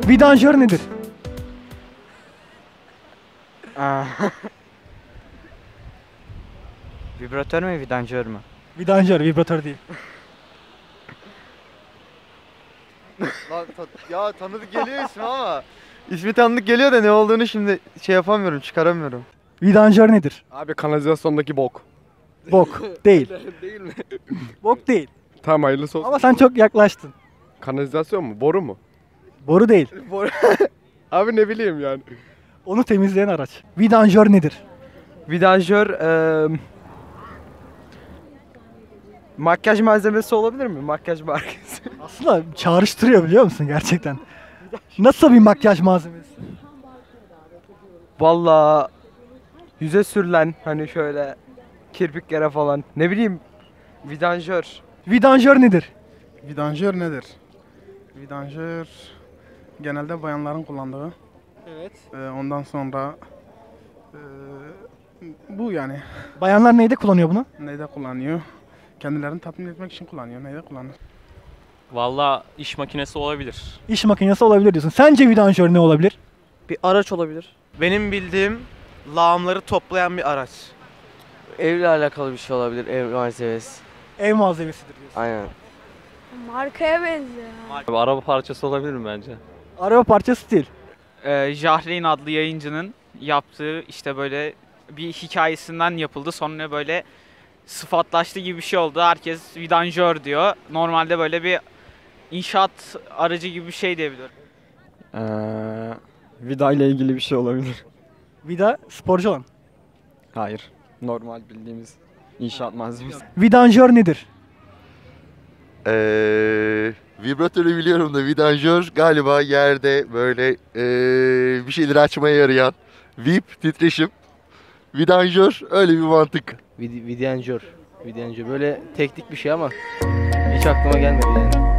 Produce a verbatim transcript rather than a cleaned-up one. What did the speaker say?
Vidanjör nedir? Vibratör mü, vidanjör mü? Vidanjör, vibratör değil. Lan ta- ya tanıdık geliyor ismi ama ismi tanıdık geliyor da ne olduğunu şimdi şey yapamıyorum, çıkaramıyorum. Vidanjör nedir? Abi kanalizasyondaki bok. Bok değil. Değil mi? Bok değil. Tamam hayırlısı olsun. Ama sen çok yaklaştın. Kanalizasyon mu? Boru mu? Boru değil. Boru. Abi ne bileyim yani. Onu temizleyen araç. Vidanjör nedir? Vidanjör eee makyaj malzemesi olabilir mi? Makyaj markası. Aslında çağrıştırıyor biliyor musun gerçekten? Nasıl bir makyaj malzemesi? Vallahi yüze sürülen hani şöyle kirpiklere falan. Ne bileyim vidanjör. Vidanjör nedir? Vidanjör nedir? Vidanjör genelde bayanların kullandığı. Evet. Ee, ondan sonra ee, bu yani Bayanlar neyde kullanıyor bunu? neyde kullanıyor? Kendilerini tatmin etmek için kullanıyor. Neyde kullanıyor? Valla iş makinesi olabilir. İş makinesi olabilir diyorsun. Sence vidanjör ne olabilir? Bir araç olabilir. Benim bildiğim lağımları toplayan bir araç. Evle alakalı bir şey olabilir, ev malzemesi. Ev malzemesidir diyorsun. Aynen. Markaya benziyor. Abi, araba parçası olabilir mi bence? Araba parçası değil. Ee, Jahreyn adlı yayıncının yaptığı işte böyle bir hikayesinden yapıldı. Sonra böyle sıfatlaştı gibi bir şey oldu. Herkes vidanjör diyor. Normalde böyle bir inşaat aracı gibi bir şey diyebilirim. Ee, vida ile ilgili bir şey olabilir. Vida sporcu olan. Hayır. Normal bildiğimiz inşaat malzemesi. Vidanjör nedir? Ee, vibratörü biliyorum da vidanjör galiba yerde böyle ee, bir şeyleri açmaya yarayan vip titreşim. Vidanjör öyle bir mantık. Vid- Vidyanjör. Vidyanjör. Böyle teknik bir şey ama hiç aklıma gelmedi yani.